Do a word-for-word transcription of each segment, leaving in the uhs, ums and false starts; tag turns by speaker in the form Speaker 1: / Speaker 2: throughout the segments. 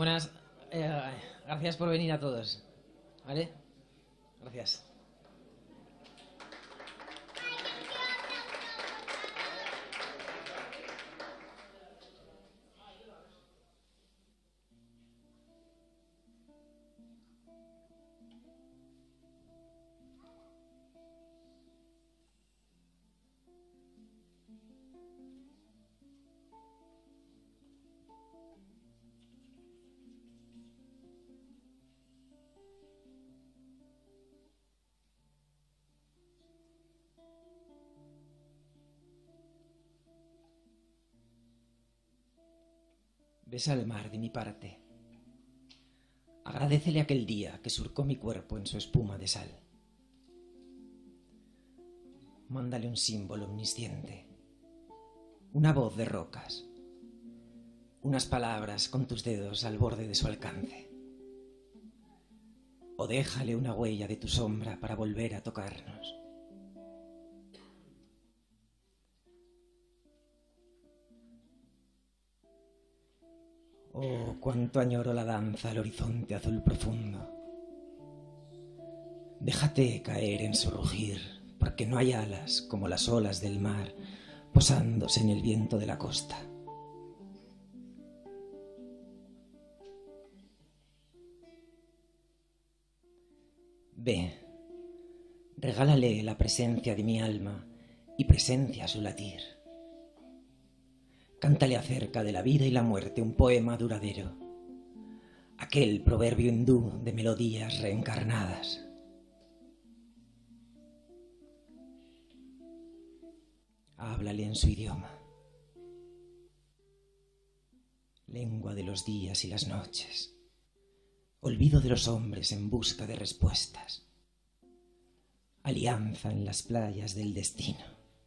Speaker 1: Buenas, eh, gracias por venir a todos, ¿vale? Gracias. Besa al mar de mi parte. Agradécele aquel día que surcó mi cuerpo en su espuma de sal. Mándale un símbolo omnisciente, una voz de rocas, unas palabras con tus dedos al borde de su alcance. O déjale una huella de tu sombra para volver a tocarnos. Oh, cuánto añoro la danza al horizonte azul profundo. Déjate caer en su rugir, porque no hay alas como las olas del mar posándose en el viento de la costa. Ve, regálale la presencia de mi alma y presencia su latir. Cántale acerca de la vida y la muerte un poema duradero, aquel proverbio hindú de melodías reencarnadas. Háblale en su idioma, lengua de los días y las noches, olvido de los hombres en busca de respuestas, alianza en las playas del destino.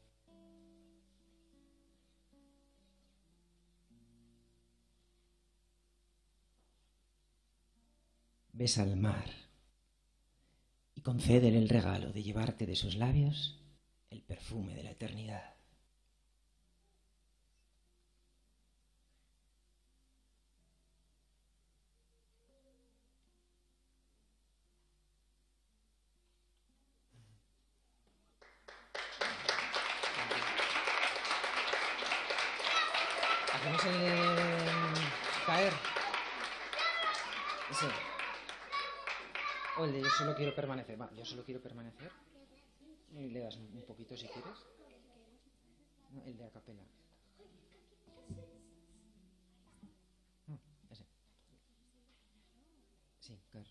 Speaker 1: Besa al mar y concédele el regalo de llevarte de sus labios el perfume de la eternidad. Hacemos el de caer. Ese. O el de yo solo quiero permanecer. Va, yo solo quiero permanecer. Y le das un poquito si quieres. No, el de a capela. No, ese. Sí, claro.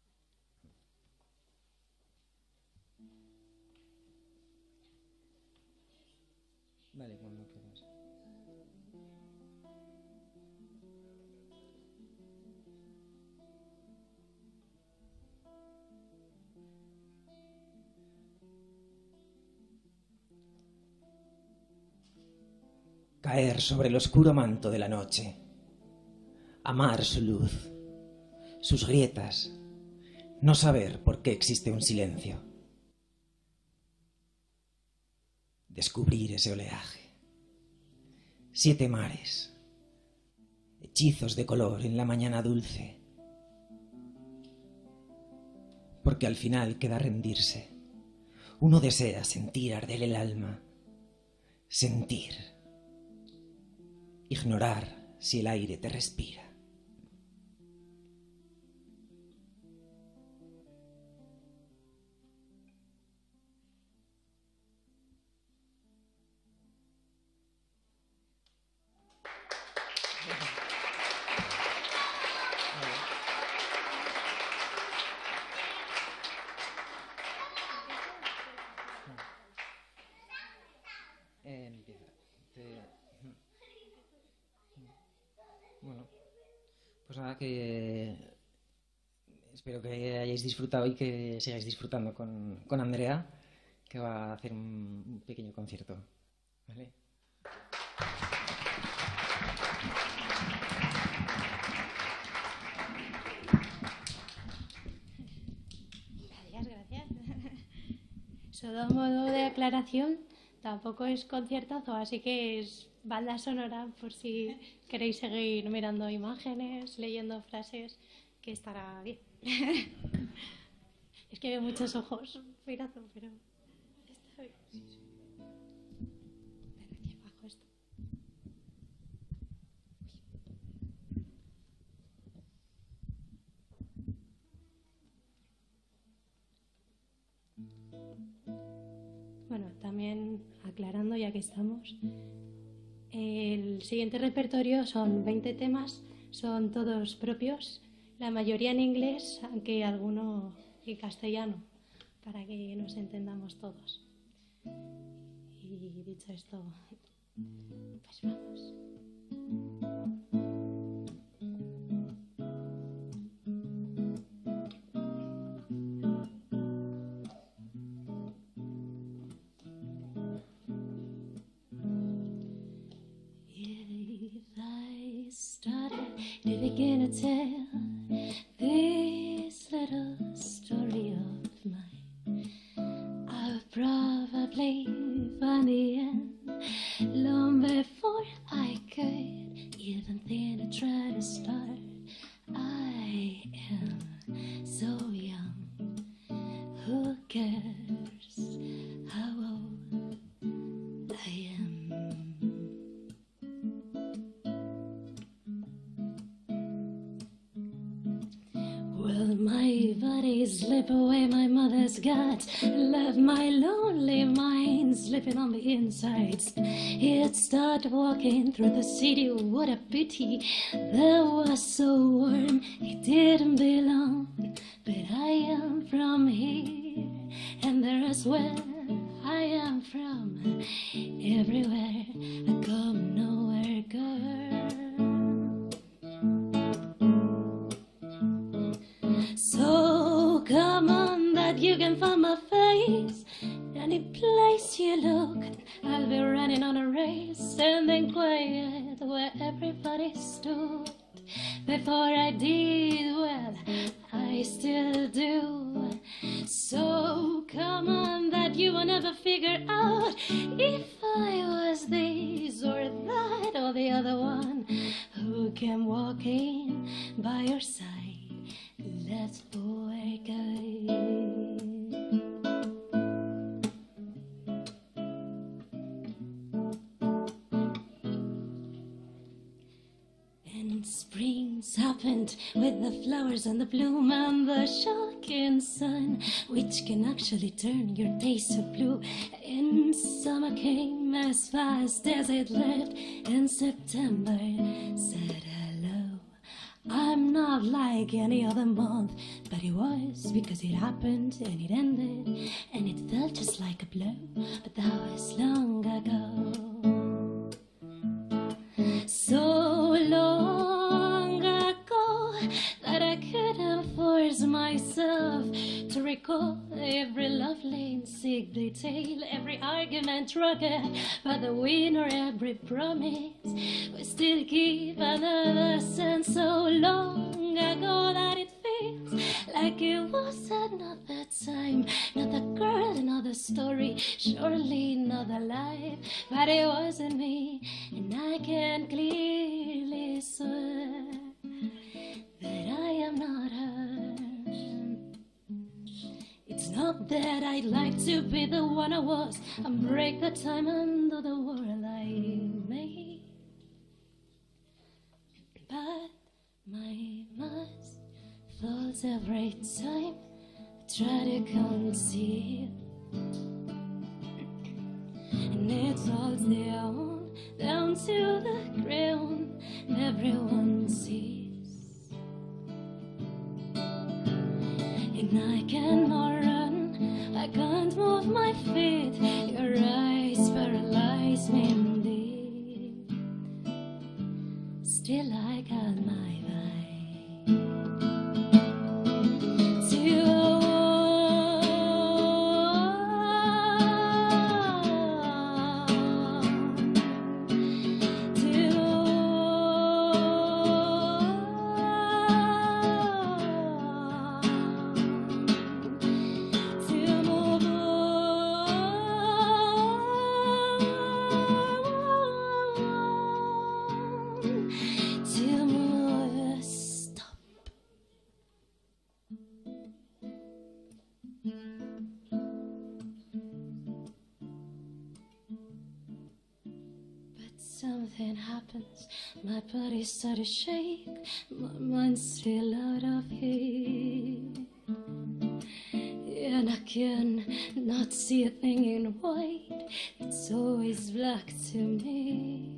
Speaker 1: Vale, cuando quieras. Caer sobre el oscuro manto de la noche, amar su luz, sus grietas, no saber por qué existe un silencio, descubrir ese oleaje, siete mares, hechizos de color en la mañana dulce, porque al final queda rendirse. Uno desea sentir arder el alma, sentir, ignorar si el aire te respira. Empieza. Te... Bueno, pues nada, que espero que hayáis disfrutado y que sigáis disfrutando con, con Andrea, que va a hacer un, un pequeño concierto, ¿vale?
Speaker 2: Gracias, gracias. Solo a modo de aclaración, tampoco es conciertazo, así que es banda sonora por si queréis seguir mirando imágenes, leyendo frases, que estará bien. Es que veo muchos ojos, mirazo, pero está bien. Sí, sí. Pero aquí abajo esto. Bueno, también aclarando ya que estamos, el siguiente repertorio son veinte temas, son todos propios, la mayoría en inglés, aunque alguno en castellano, para que nos entendamos todos. Y dicho esto, pues vamos. To begin to tell this little story of mine, I'll probably find the end long before I could even think to try to start. I am so young, who cares how old I am? My body slip away my mother's guts, left my lonely mind slipping on the insides. It started walking through the city, what a pity, that was so warm, it didn't belong. But I am from here, and there is where I am from. Everywhere I come, nowhere, girl. So come on, that you can find my face. Any place you look, I'll be running on a race, and then quiet where everybody stood. Before I did, well, I still do. So come on, that you will never figure out if I was this or that or the other one who came walking by your side. Let's work out. And springs happened with the flowers and the bloom and the shocking sun, which can actually turn your days to blue. And summer came as fast as it left, and September said hello. I'm not like any other month, but it was because it happened and it ended, and it felt just like a blow, but that was long ago. So long ago that I couldn't force myself to recall every lovely and sick detail, every argument rugged by the wind, or every promise we still keep another sense. So long ago that it feels like it was another time, another girl, another story, surely another life, but it wasn't me, and I can clearly swear that I am not her. It's not that I'd like to be the one I was and break the time under the world I made, but my mask falls every time I try to conceal, and it falls down, down to the ground, and everyone sees. And I cannot run, I can't move my feet, your eyes paralyze me indeed. Still I got my vibe. something happens. My body starts to shake, my mind's still out of here. And I can not see a thing in white, it's always black to me.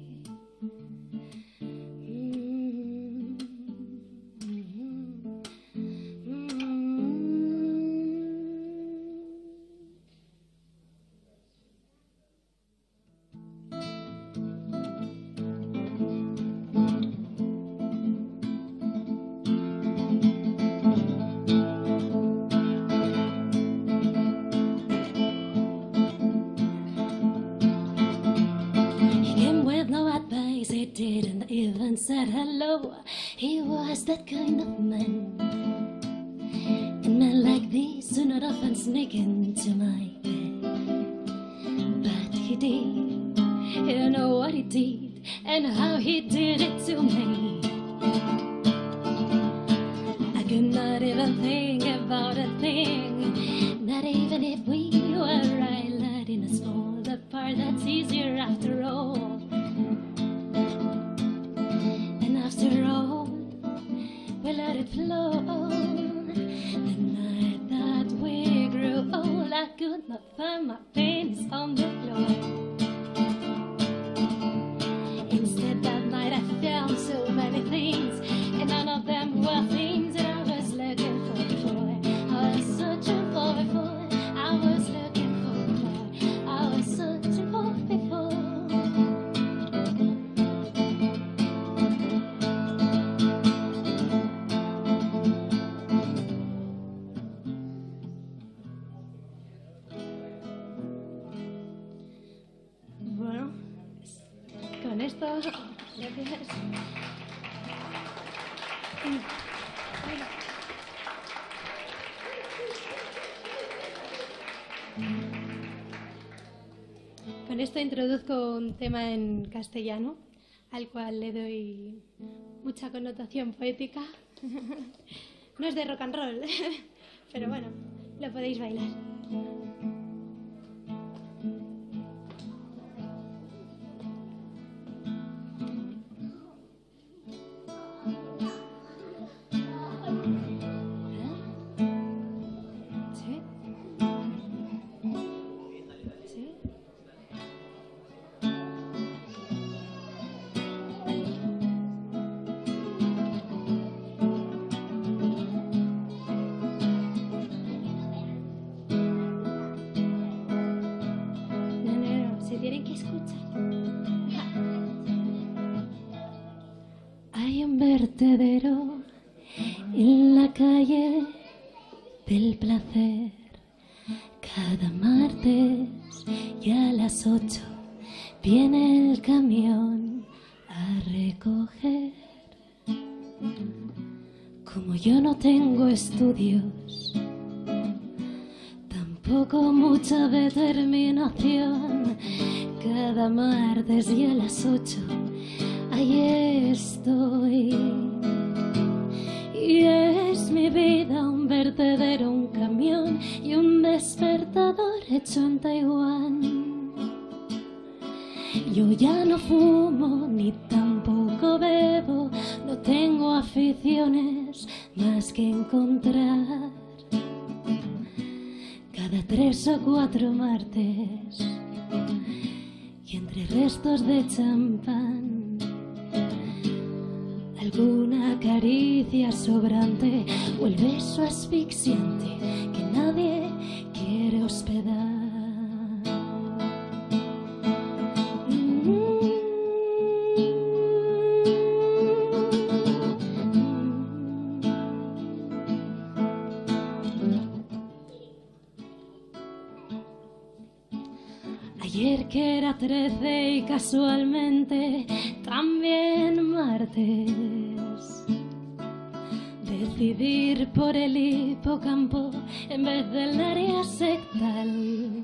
Speaker 2: Didn't even said hello. He was that kind of man, and men like these do not often sneak into my bed. But he did. You know what he did and how he did it to me. I could not even think about a thing, not even if we were right in a small the part that's easier after all. After all, we let it flow. The night that we grew old, I could not find my penis on the floor. Instead that night I found so many things, and none of them were things that I was looking for before. I was searching for before. I was looking for before. I was searching for before. Con esto, gracias. Con esto introduzco un tema en castellano, al cual le doy mucha connotación poética. No es de rock and roll, pero bueno, lo podéis bailar. Vertedero en la calle del placer. Cada martes y a las ocho viene el camión a recoger. Como yo no tengo estudios, tampoco mucha determinación, cada martes y a las ocho ahí estoy. Y es mi vida un vertedero, un camión y un despertador hecho en Taiwán. Yo ya no fumo ni tampoco bebo, no tengo aficiones más que encontrar cada tres o cuatro martes y entre restos de champán alguna caricia sobrante o el beso asfixiante que nadie quiere hospedar. Ayer que era trece y casualmente también martes, decidir por el hipocampo en vez del área sectal.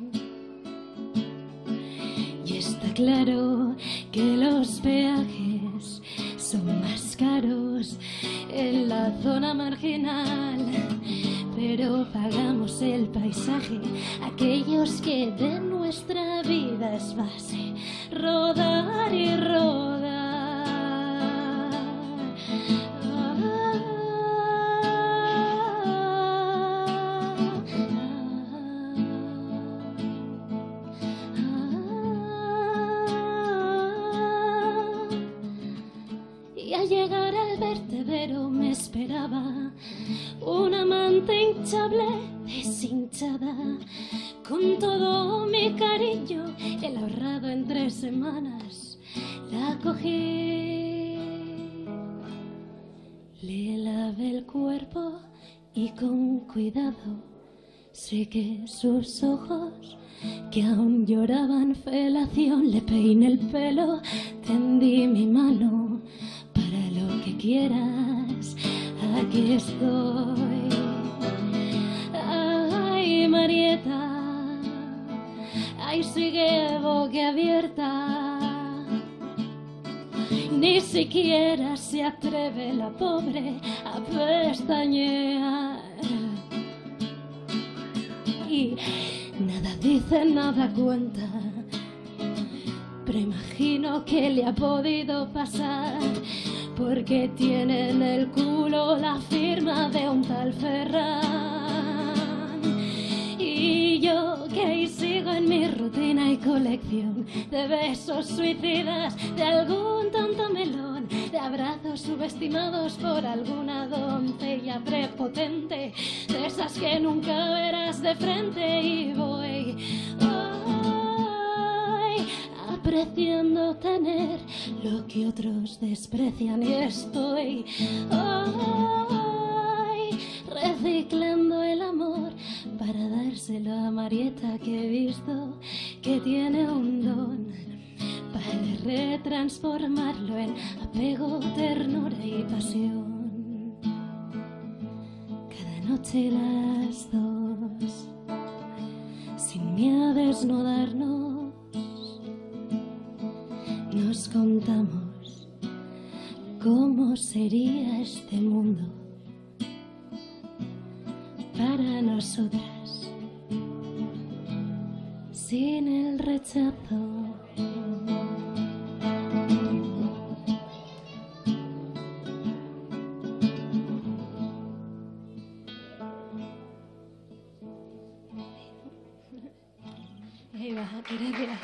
Speaker 2: Y está claro que los peajes son más caros en la zona marginal, pero pagamos el paisaje, aquellos que de nuestra vida es base, rodar y rodar. te hablé deshinchada, con todo mi cariño, el ahorrado en tres semanas, la cogí, le lavé el cuerpo y con cuidado sequé sus ojos que aún lloraban felación, le peiné el pelo, tendí mi mano, para lo que quieras, aquí estoy. Ay, Marieta, ay, sigue boquiabierta, ni siquiera se atreve la pobre a pestañear. Y nada dice, nada cuenta, pero imagino que le ha podido pasar, porque tiene en el culo la firma de un tal Ferran. Y yo que ahí sigo en mi rutina y colección de besos suicidas de algún tonto melón, de abrazos subestimados por alguna doncella prepotente, de esas que nunca verás de frente. Y voy ay, apreciando tener lo que otros desprecian, y estoy ay, reciclando el amor para dárselo a Marieta, que he visto que tiene un don para retransformarlo en apego, ternura y pasión. Cada noche las dos, sin miedo a desnudarnos, nos contamos cómo sería este mundo para nosotras sin el rechazo. Ahí va, gracias.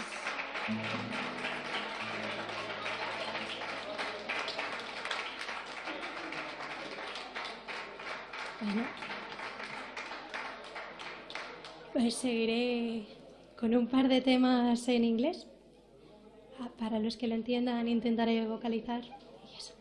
Speaker 2: Bueno, pues seguiré con un par de temas en inglés. Ah, para los que lo entiendan, intentaré vocalizar y eso.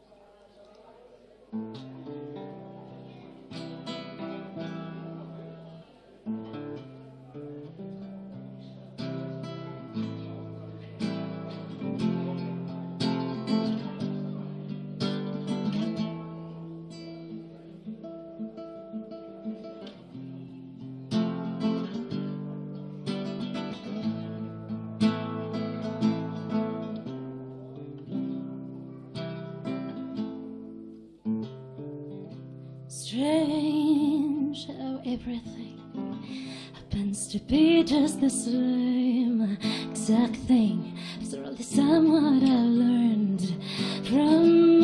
Speaker 2: Strange how everything happens to be just the same exact thing. After all this time, what I've learned from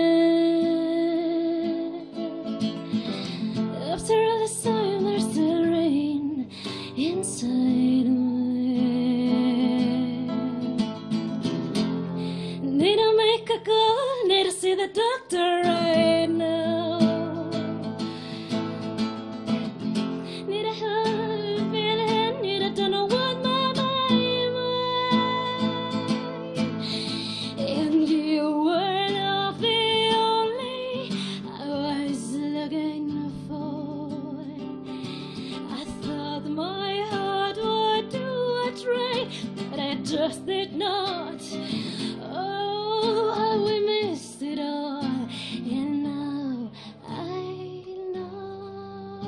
Speaker 2: it. After all this time, there's still rain inside me. Need to make a call, need to see the doctor right now. Just did not. Oh, how we missed it all, and now I know.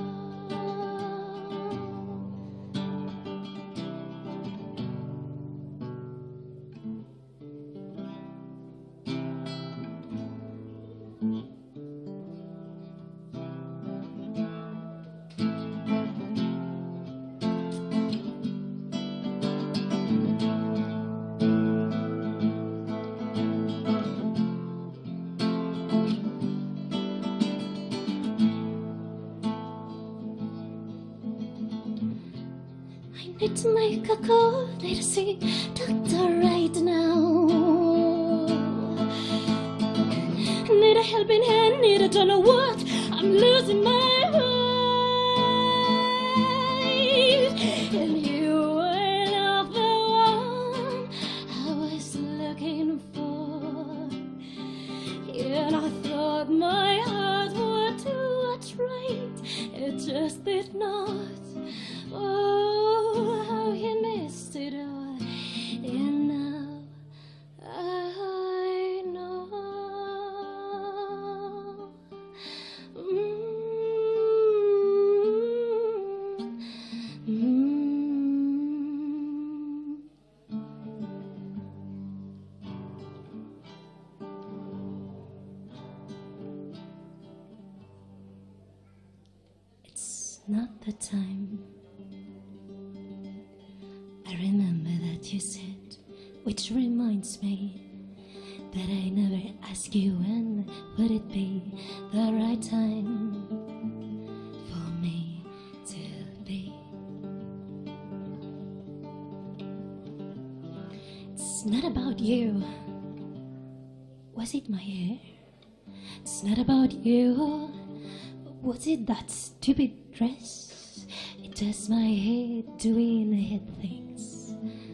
Speaker 2: Need to make a call, need to see doctor right now. Need a helping hand, need a don't know what. I'm losing my mind. not the time. I remember that you said, which reminds me that I never asked you when would it be the right time for me to be. It's not about you. Was it my hair? It's not about you. Was it that stupid dress? It does my head doing head things.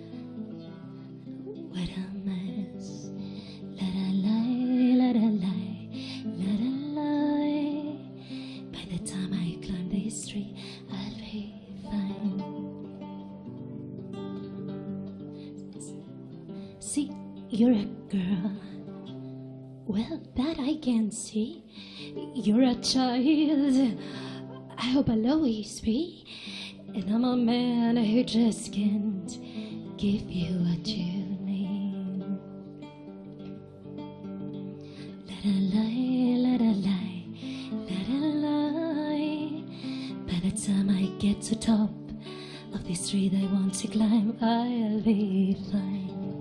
Speaker 2: What a mess. La da lie, la da lie, la da lie. By the time I climb this tree, I'll be fine. See, you're a girl. Well, that I can see. You're a child. I hope I'll always be. And I'm a man who just can't give you what you need. Let a lie, let a lie, let a lie. By the time I get to top of this tree they want to climb, I'll be fine.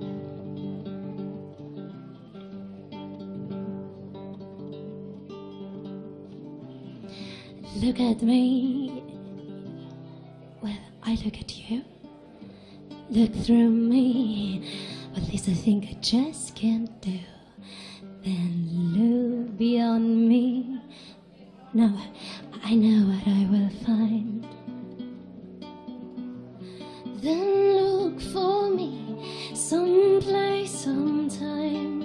Speaker 2: Look at me. Well, I look at you. Look through me. Well, this I think I just can't do. Then look beyond me. No, I know what I will find. Then look for me someplace, sometime.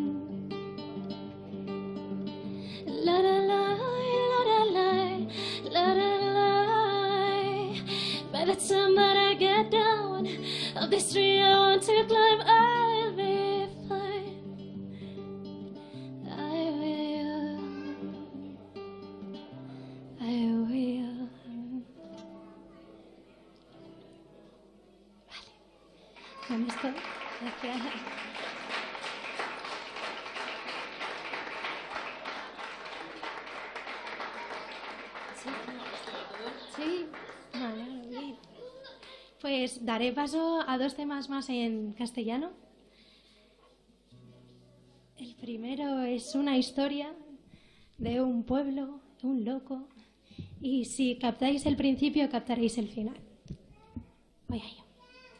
Speaker 2: La da la, la da la, la da la. By the time that I get down of this tree I want to climb, I'll be fine. I will. I will. Vale. Con esto, gracias. Sí, vale, bien. Pues daré paso a dos temas más en castellano. El primero es una historia de un pueblo, un loco, y si captáis el principio, captaréis el final. Voy a ello.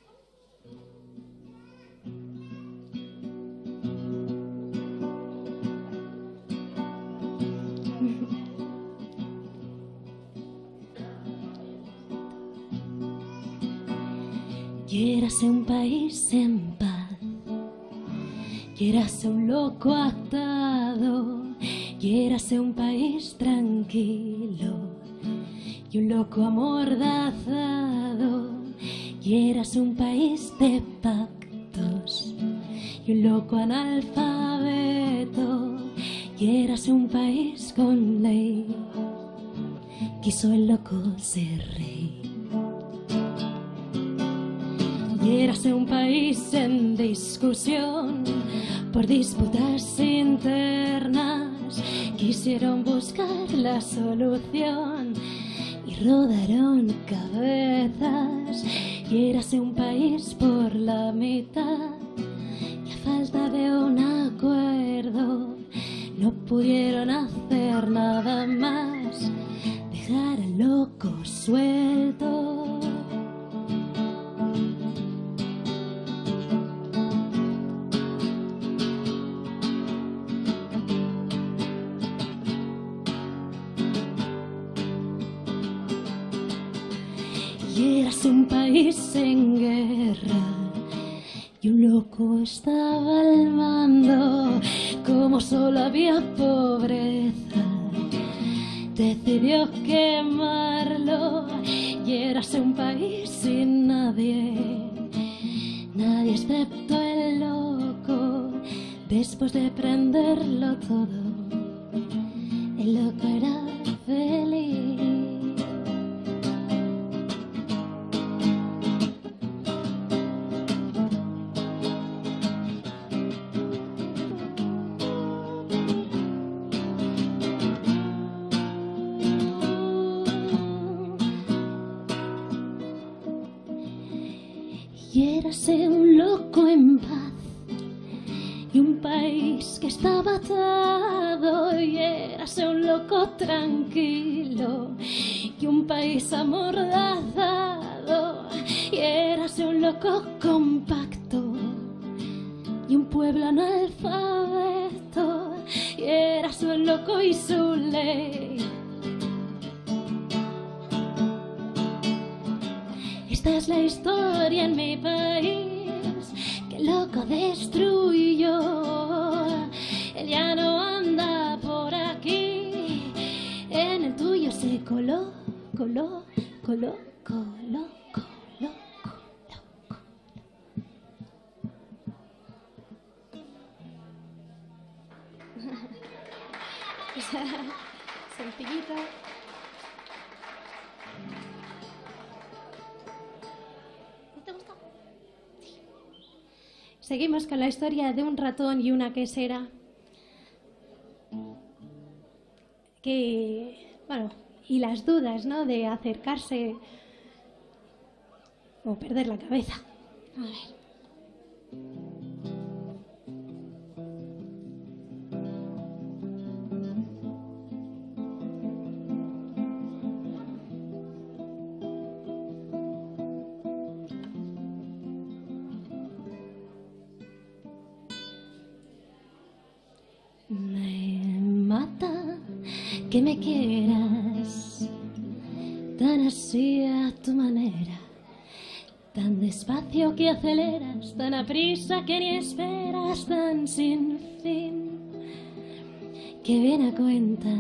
Speaker 2: Y érase un país en paz, y érase un loco atado, y érase un país tranquilo, y un loco amordazado, y érase un país de pactos, y un loco analfabeto, y érase un país con ley, quiso el loco ser rey. Y érase un país en discusión por disputas internas. Quisieron buscar la solución y rodaron cabezas. Y érase un país por la mitad y a falta de un acuerdo no pudieron hacer nada más, dejar al loco suelto. Y érase un país en guerra y un loco estaba al mando. Como solo había pobreza, decidió quemarlo. Y érase un país sin nadie, nadie excepto el loco. Después de prenderlo todo, el loco era feliz. érase un loco en paz y un país que estaba atado, y érase un loco tranquilo y un país amordazado, y érase un loco compacto y un pueblo analfabeto, y érase un loco y su ley. Esta es la historia en mi país que el loco destruyó. Él ya no anda por aquí, en el tuyo se coló, coló, coló, coló, coló, coló. Sencillito. Seguimos con la historia de un ratón y una quesera que, bueno, y las dudas, ¿no?, de acercarse o perder la cabeza. A ver. Que me quieras tan así a tu manera, tan despacio que aceleras, tan aprisa que ni esperas, tan sin fin que viene a cuenta.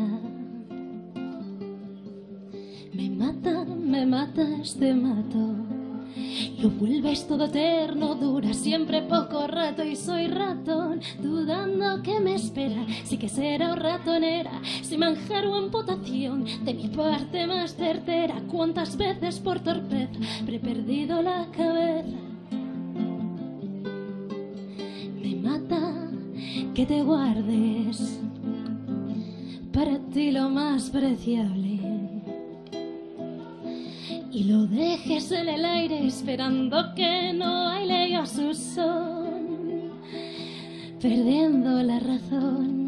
Speaker 2: Me mata, me matas, te mato. Lo vuelves todo eterno, dura siempre poco rato, y soy ratón, dudando que me espera. Sí que será ratonera, si manjar o amputación de mi parte más certera. Cuántas veces por torpeza habré perdido la cabeza. Me mata que te guardes para ti lo más preciable y lo dejes en el aire esperando que no haya yo su son, perdiendo la razón.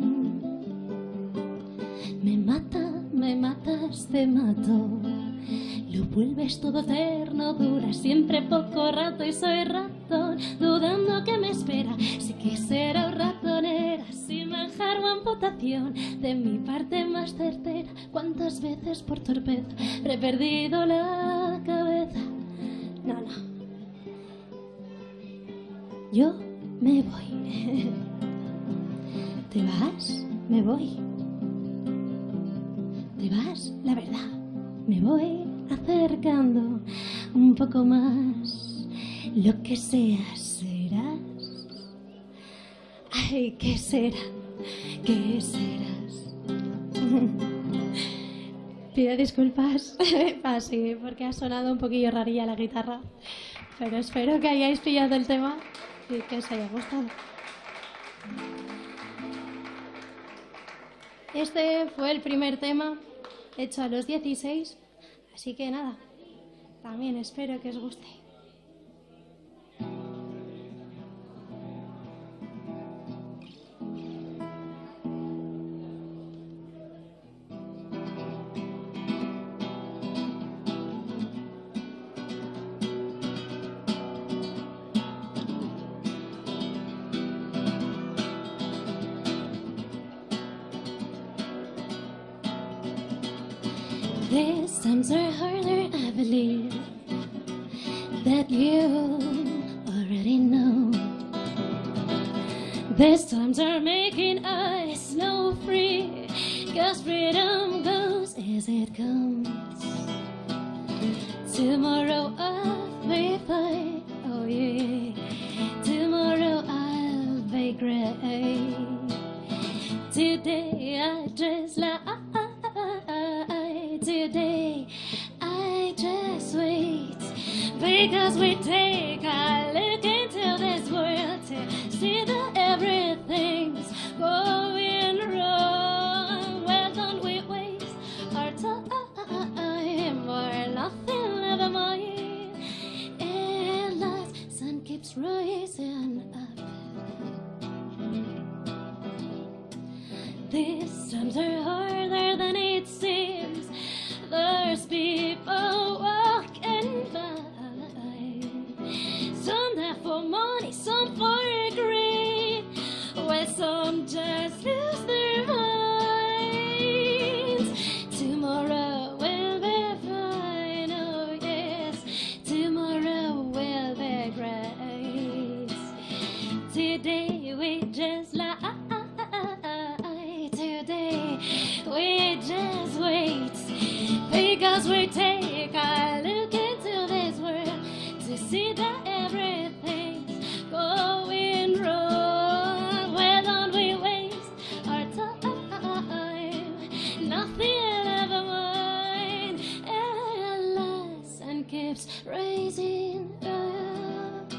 Speaker 2: Me mata, me matas, te mato. Lo vuelves todo eterno, dura siempre poco rato, y soy ratón, dudando que me espera. Sí que será ratonera, sin manjar o amputación de mi parte más certera. Cuántas veces por torpeza he perdido la cabeza. No, no. Yo me voy. ¿Te vas? Me voy. ¿Te vas? La verdad. Me voy acercando un poco más. Lo que seas, serás. Ay, ¿qué será? ¿Qué serás? Pido disculpas así, porque ha sonado un poquillo rarilla la guitarra, pero espero que hayáis pillado el tema y que os haya gustado. Este fue el primer tema hecho a los dieciséis, así que nada, también espero que os guste. These times are harder, I believe that you already know. These times are making us no free, 'cause freedom goes as it comes. Tomorrow I'll be fine, oh yeah. Tomorrow I'll be great. Today I dress like Today I just wait, because we take a look into this world to see that everything's going wrong. Well, don't we waste our time or nothing ever mind. And life's These times are harder than it seems. There's people walking by, some there for money, some for greed, while some just lose their minds. Tomorrow will be fine, oh yes, tomorrow will be great. Today we just lie. Today we just wait, because we take a look into this world to see that everything's going wrong. Why don't we waste our time? Nothing ever mind, and lasts and keeps raising up.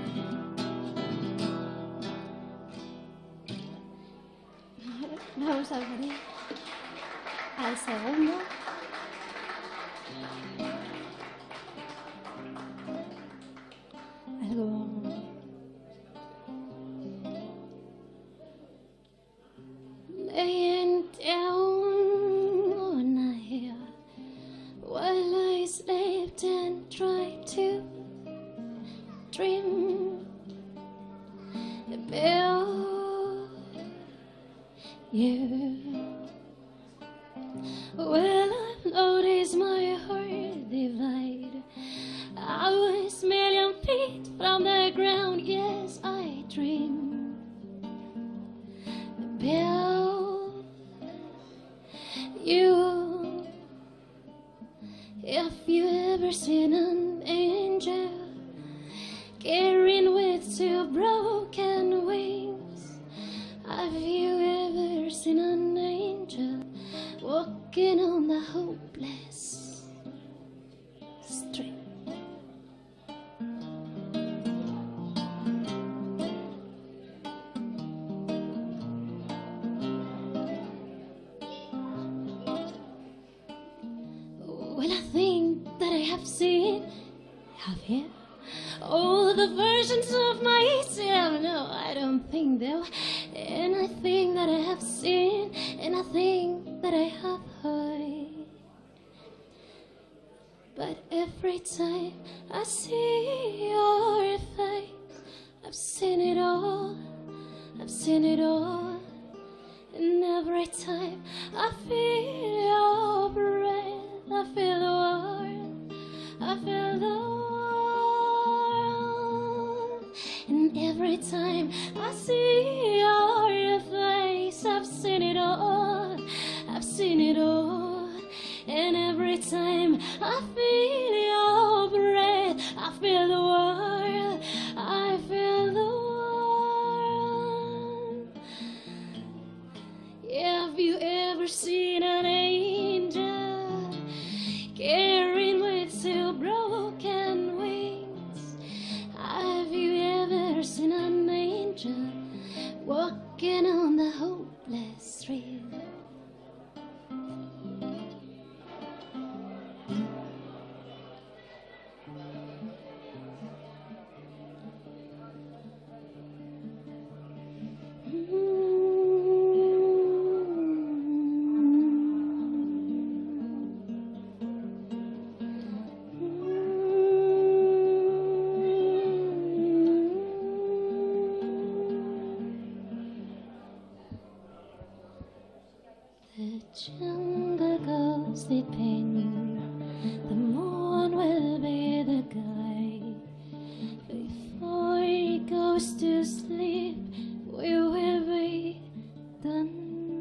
Speaker 2: Vamos a ver al segundo. Algo laying down on a hill while I slept and tried to dream about you. Well, I've noticed my heart divide. I was a million feet from the ground. Yes, I dream about you. Have you ever seen an angel carrying with two broken wings? Have you ever seen an angel walking on the hopeless street? Well, I think that I have seen, have you? All the versions of myself. No, I don't think though. And I think that I have seen, and I think that I have heard. But every time I see your face, I've seen it all, I've seen it all. And every time I feel your breath, I feel the warmth, I feel the warmth. And every time I see your face, I've seen it all, I've seen it all. And every time I feel your breath, I feel the world, I feel the world. Have you ever seen an angel carrying with two broken wings? Have you ever seen an angel walking on the hopeless street? The jungle goes sleeping, the moon will be the guide. Before he goes to sleep, we will be done.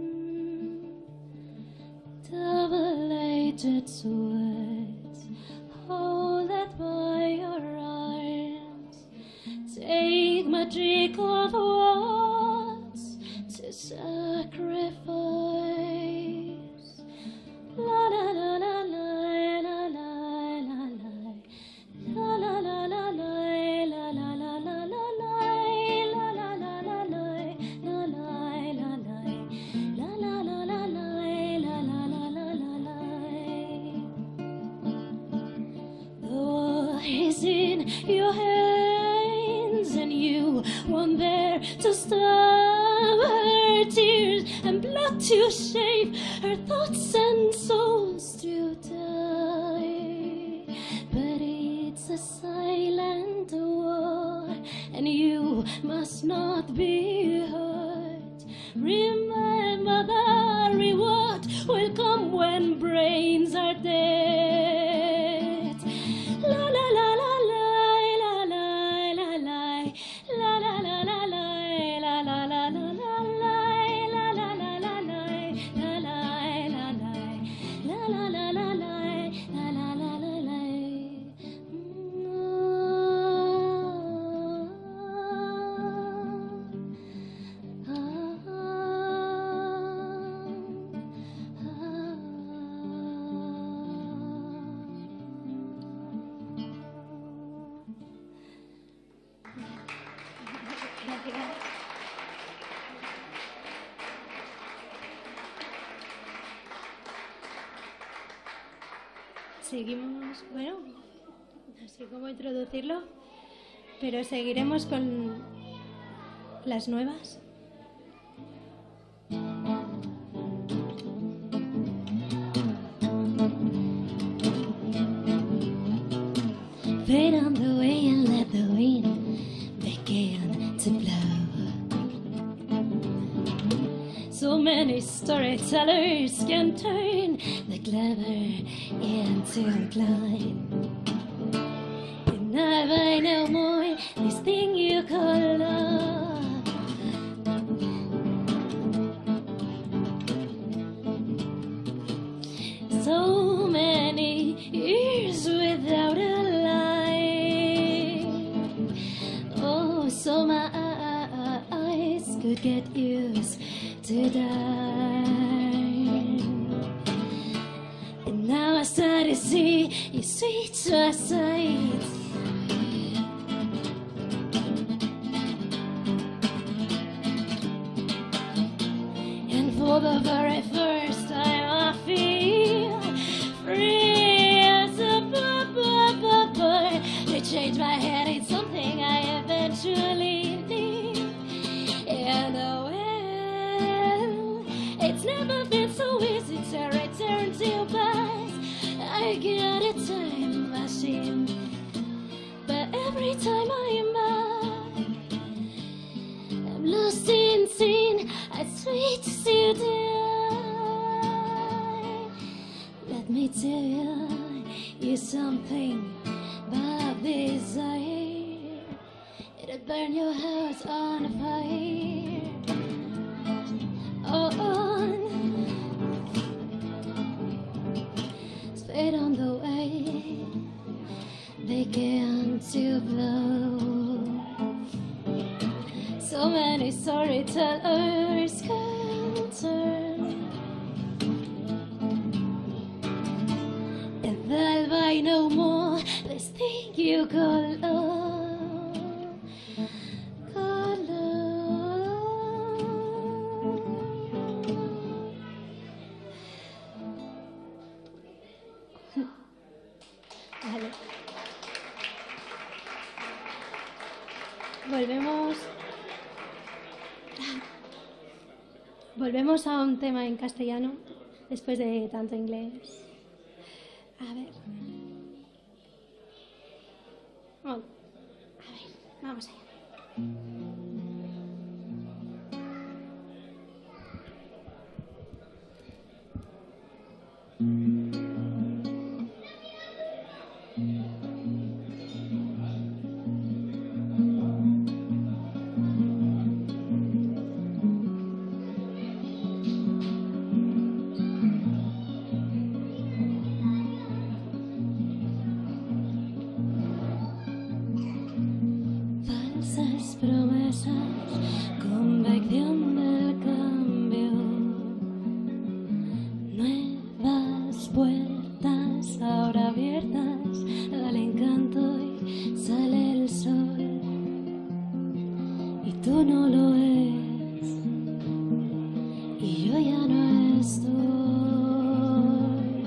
Speaker 2: Double-edged swords, hold it by your arms. Take magic of words to sacrifice. La la la la la la la la la la la la la la la la la la la la is in your hands, and you want there to stop her tears. tears and blood to shave her thoughts and souls to die. But it's a silent war, and you must not be hurt. Remember the reward will come when brains are dead. La la la la la la la la la la la la la la la la la la la la Seguimos, bueno, no sé cómo introducirlo, pero seguiremos con las nuevas. Fade on the way and let the wind begin to blow. So many storytellers can turn the clever into blind. And now I know more this thing you call love. So many years without a light. Oh, so my eyes could get used to die. And now I start to see your sweet sight. And for the very first time I feel free as a bird. To change my head ain't something I eventually need. And oh, it's never been so easy to return to past. I get a time machine, but every time I'm back, I'm lost in sin. I sweet to die. Let me tell you something about desire. It'll burn your heart on fire. Oh, on. Straight on the way, began to blow. So many storytellers can turn, and that I no more this thing you call love. Vale. Volvemos. Volvemos a un tema en castellano después de tanto inglés. A ver. Oh. A ver, vamos allá. Falsas promesas, convección del cambio, nuevas puertas ahora abiertas al encanto y sale el sol y tú no lo ves y yo ya no estoy.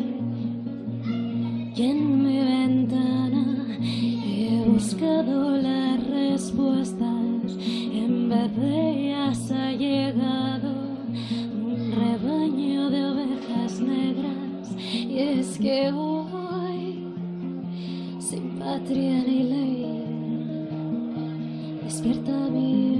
Speaker 2: Y en mi ventana he buscado las respuestas, en vez de ellas ha llegado es que voy sin patria ni ley. Despierta mi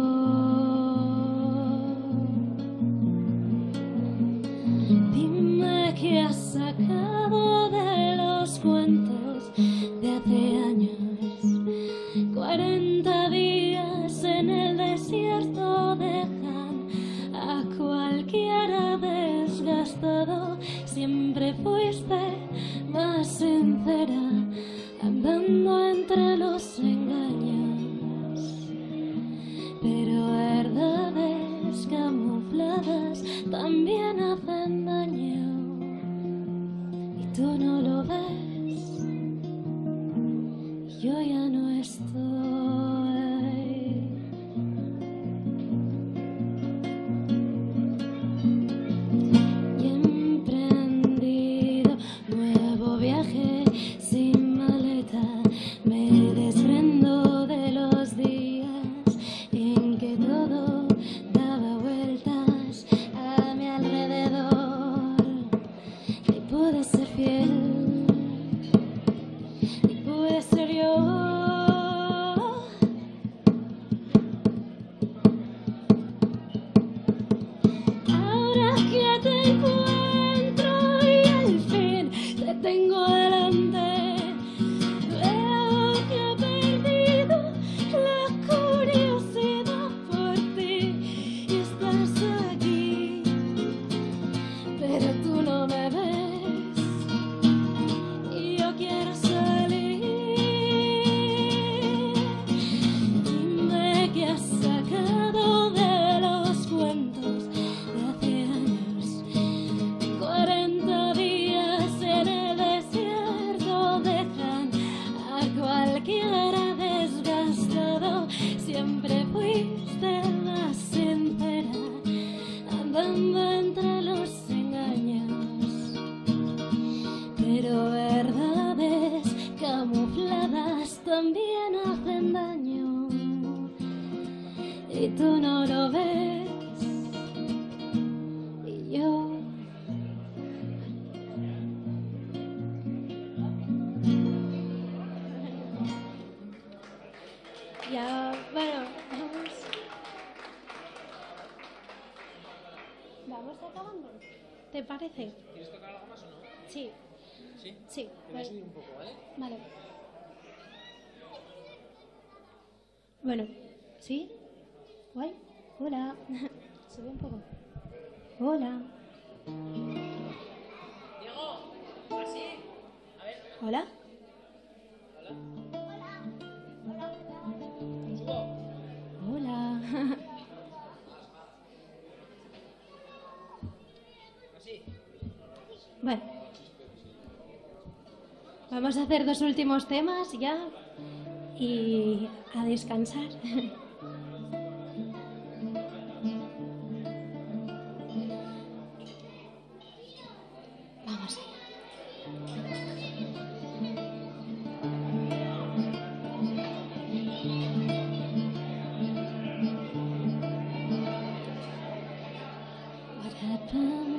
Speaker 2: dime qué has sacado de los cuentos de hace años. Cuarenta días en el desierto dejan a cualquiera desgastado. Siempre fuiste más sincera, andando entre los engaños, pero verdades camufladas también hacen daño, y tú no lo ves, y yo ya no estoy. Y he emprendido nuevo viaje sin maleta, me desprendo de los días en que todo daba vueltas a mi alrededor. Y pude ser fiel, y pude ser yo. Ahora que te encuentro y al fin te tengo delante, veo que he perdido la curiosidad por ti y estás aquí, pero tú no me ves y yo quiero salir. Dime qué has sacado de los cuentos de hace años. Cuarenta días en el desierto dejan a cualquiera desgastado. Siempre fuiste más sincera, andando entre los engaños, pero verdades camufladas también hacen daño, y tú no lo ves, y yo. Ya, bueno, vamos. Vamos acabando. ¿Te parece?
Speaker 3: ¿Quieres tocar algo más o no?
Speaker 2: Sí,
Speaker 3: Sí.
Speaker 2: sí.
Speaker 3: Te voy a subir un poco, ¿vale?
Speaker 2: Vale. Bueno, ¿sí? ¿Guay? Hola. Sube un poco. Hola.
Speaker 3: Diego, así. A ver,
Speaker 2: ¿Hola?
Speaker 3: subo.
Speaker 2: Hola.
Speaker 3: Así.
Speaker 2: Bueno. Vamos a hacer dos últimos temas ya y a descansar. Vamos allá. What happened?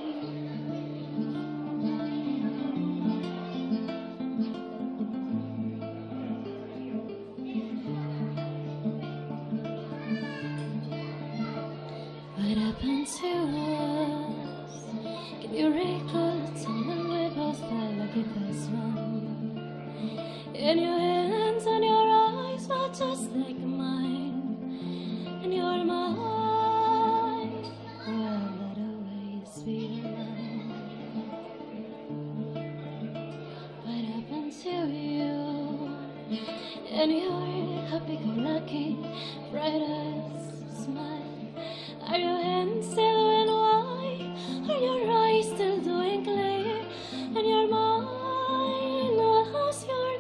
Speaker 2: What happened to us? Can you recall a time when we both felt like it was one? And your hands and your eyes were just like mine, and your mind will not always be mine. What happened to you? And your happy-go-lucky, brightest smile. Are your hands still doing white? Are your eyes still doing clear? And your mind, well, how's your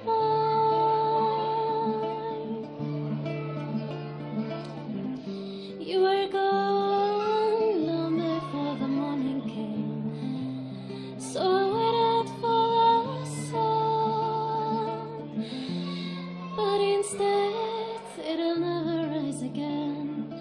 Speaker 2: mind? You were gone long before the morning came, so I waited for the sun, but instead it'll never rise again.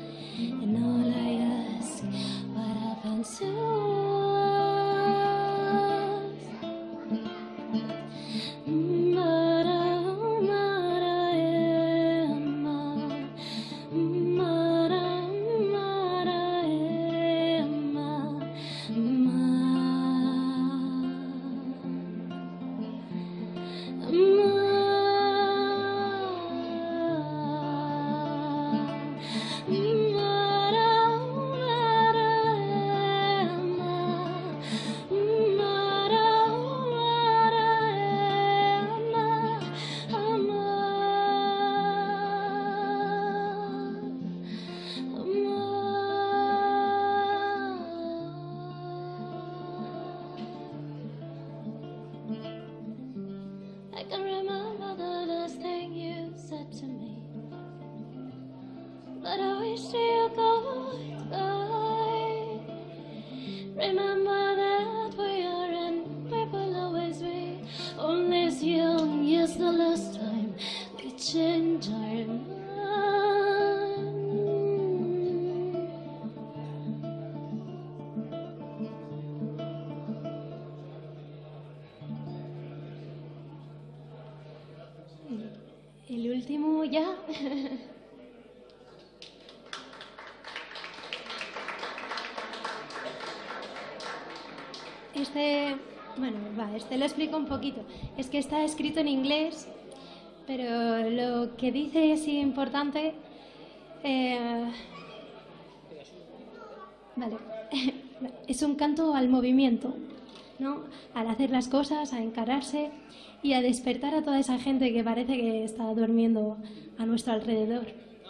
Speaker 2: see you go by. Remember that we are and we will always be only as young as the last time we changed our mind. El último ya. Este, bueno, va, este lo explico un poquito. Es que está escrito en inglés, pero lo que dice es importante. Eh, vale, es un canto al movimiento, ¿no? Al hacer las cosas, a encararse y a despertar a toda esa gente que parece que está durmiendo a nuestro alrededor.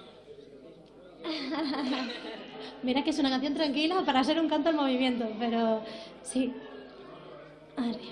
Speaker 2: Mira que es una canción tranquila para ser un canto al movimiento, pero sí. Arriba.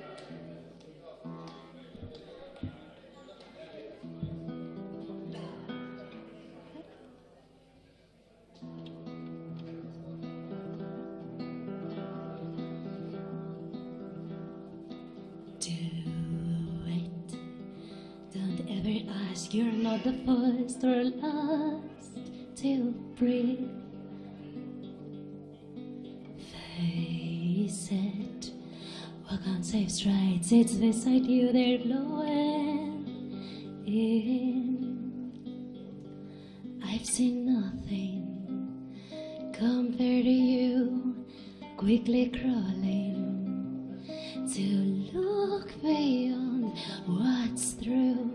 Speaker 2: You're not the first or last to breathe. Face it, walk on safe strides. It's beside you, they're glowing in. I've seen nothing compared to you, quickly crawling to look beyond what's through.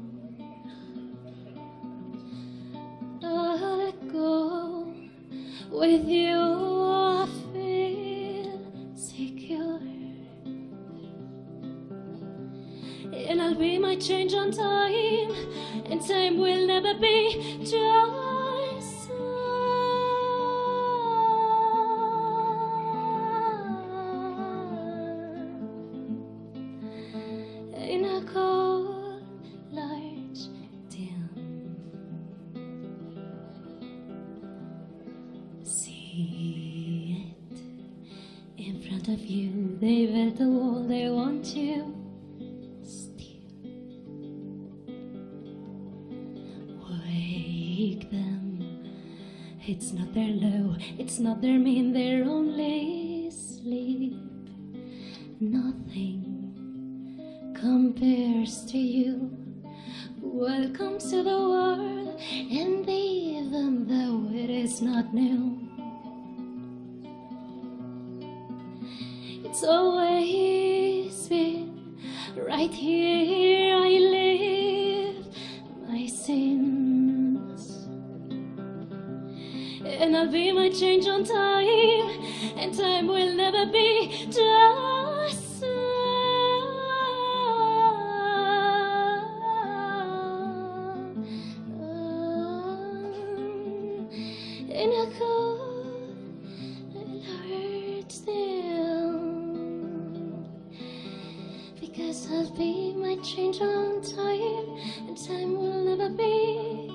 Speaker 2: I'll go with you, I feel secure, and I'll be my change on time, and time will never be just in a cold, large dim. See it in front of you. They built a wall, they want you still. Wake them. It's not their low, it's not their mean, they're only sleep. Nothing compares to you. Welcome to the world, and even though it is not new, it's always been right here. I live my sins, and I'll be my change on time, and time will never be just in a cold, large still, because I'll be my change on time, and time will never be.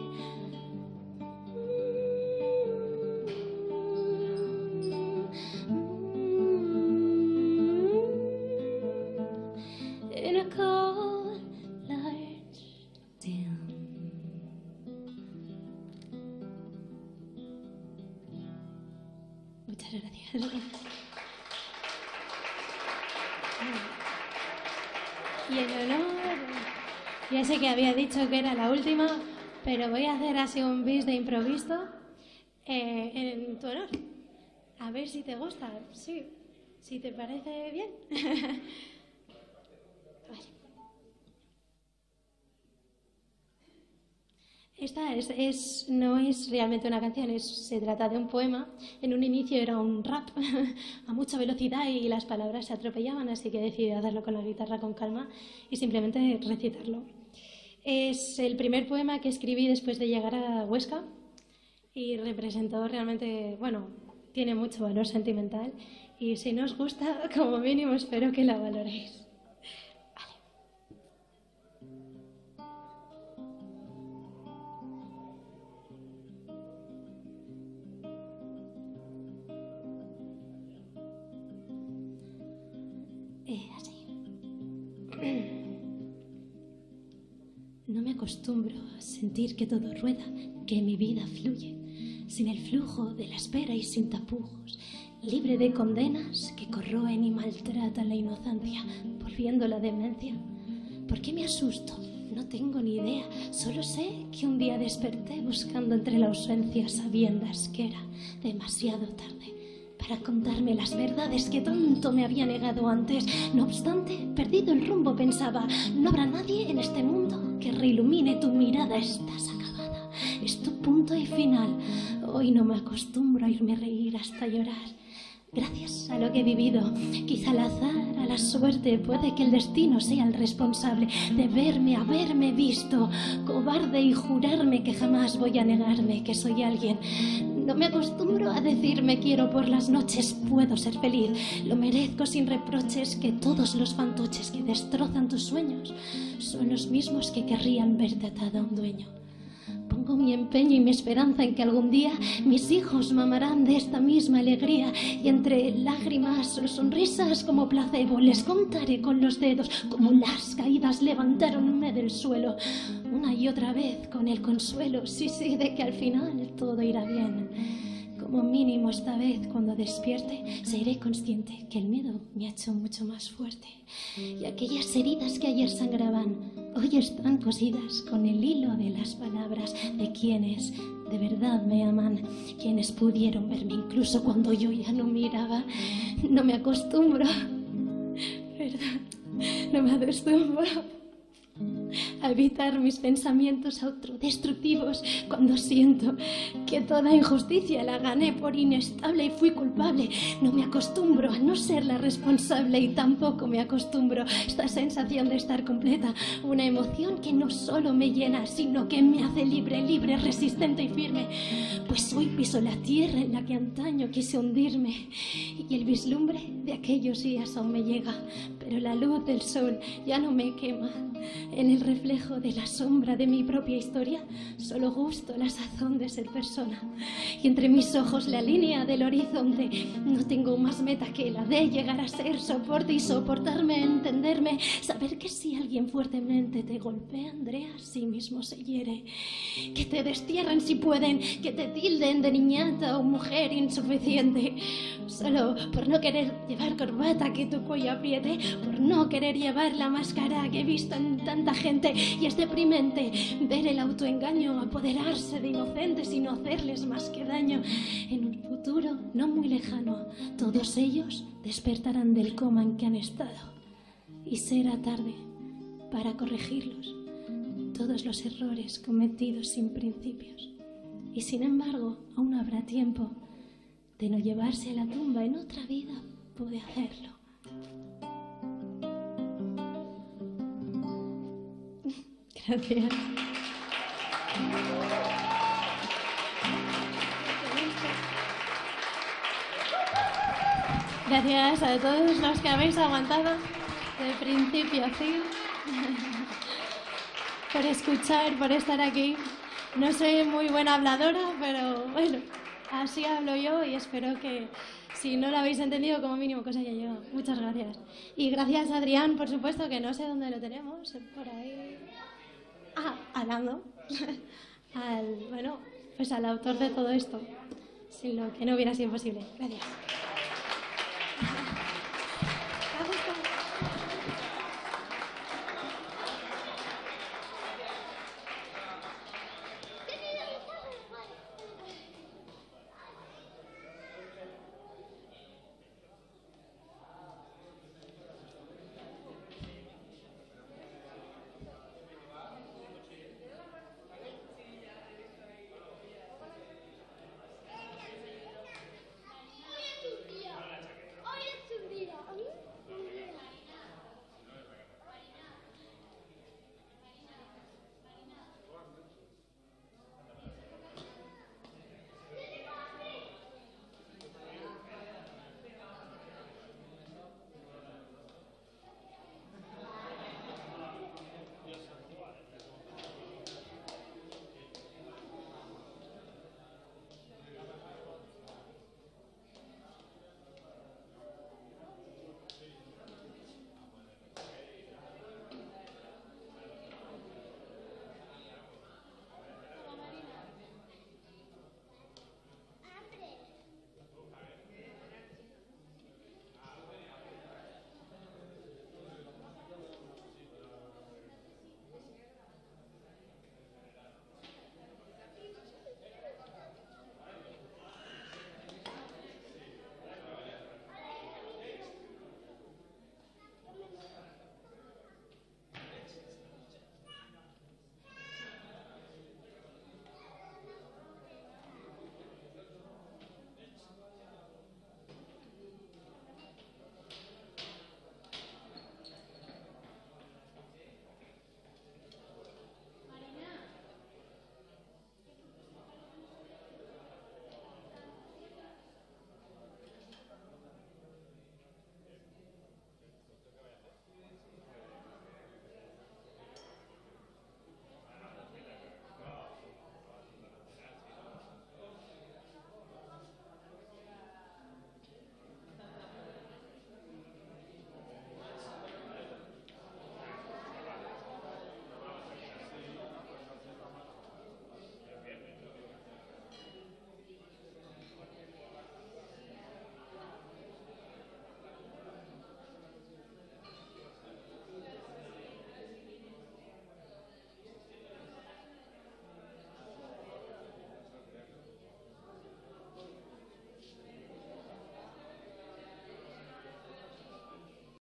Speaker 2: In a cold, large dim. Muchas gracias. Y en honor, ya sé que había dicho que era la última, pero voy a hacer así un bis de improviso eh, en tu honor. A ver si te gusta, sí, si te parece bien. Vale. Esta es, es, no es realmente una canción, es, se trata de un poema. En un inicio era un rap a mucha velocidad y las palabras se atropellaban, así que decidí hacerlo con la guitarra con calma y simplemente recitarlo. Es el primer poema que escribí después de llegar a Huesca y representó realmente, bueno, tiene mucho valor sentimental y si no os gusta, como mínimo espero que la valoréis. Eh, así. No me acostumbro a sentir que todo rueda, que mi vida fluye, sin el flujo de la espera y sin tapujos, libre de condenas que corroen y maltratan la inocencia, volviendo la demencia. ¿Por qué me asusto? No tengo ni idea, solo sé que un día desperté buscando entre la ausencia sabiendas que era demasiado tarde para contarme las verdades que tanto me había negado antes. No obstante, perdido el rumbo pensaba, no habrá nadie en este mundo que reilumine tu mirada, estás acabada, es tu punto y final. Hoy no me acostumbro a irme a reír hasta llorar. Gracias a lo que he vivido, quizá al azar, a la suerte, puede que el destino sea el responsable de verme, haberme visto, cobarde y jurarme que jamás voy a negarme que soy alguien. No me acostumbro a decirme quiero por las noches, puedo ser feliz, lo merezco sin reproches, que todos los fantoches que destrozan tus sueños son los mismos que querrían verte atada a un dueño. Pongo mi empeño y mi esperanza en que algún día mis hijos mamarán de esta misma alegría y entre lágrimas o sonrisas como placebo les contaré con los dedos como las caídas levantaronme del suelo una y otra vez con el consuelo, sí, sí, de que al final todo irá bien. Como mínimo esta vez cuando despierte seré consciente que el miedo me ha hecho mucho más fuerte y aquellas heridas que ayer sangraban hoy están cosidas con el hilo de las palabras de quienes de verdad me aman, quienes pudieron verme incluso cuando yo ya no miraba. No me acostumbro, ¿verdad? No me acostumbro a evitar mis pensamientos autodestructivos cuando siento que toda injusticia la gané por inestable y fui culpable. No me acostumbro a no ser la responsable y tampoco me acostumbro a esta sensación de estar completa, una emoción que no solo me llena sino que me hace libre, libre, resistente y firme, pues hoy piso la tierra en la que antaño quise hundirme y el vislumbre de aquellos días aún me llega, pero la luz del sol ya no me quema. En el reflejo de la sombra de mi propia historia solo gusto la sazón de ser persona y entre mis ojos la línea del horizonte. No tengo más meta que la de llegar a ser soporte y soportarme, entenderme, saber que si alguien fuertemente te golpea, Andrea, a sí mismo se hiere, que te destierren si pueden, que te tilden de niñata o mujer insuficiente solo por no querer llevar corbata que tu cuello apriete, por no querer llevar la máscara que he visto en tanta gente. Y es deprimente ver el autoengaño apoderarse de inocentes y no hacerles más que daño. En un futuro no muy lejano todos ellos despertarán del coma en que han estado y será tarde para corregirlos, todos los errores cometidos sin principios. Y sin embargo aún habrá tiempo de no llevarse a la tumba. En otra vida pude hacerlo. Gracias. Gracias a todos los que habéis aguantado de principio a fin, por escuchar, por estar aquí. No soy muy buena habladora, pero bueno, así hablo yo y espero que, si no lo habéis entendido, como mínimo que os haya llegado. Muchas gracias. Y gracias a Adrián, por supuesto, que no sé dónde lo tenemos, por ahí. Ah, hablando. Al, bueno, pues al autor de todo esto, sin lo que no hubiera sido posible. Gracias.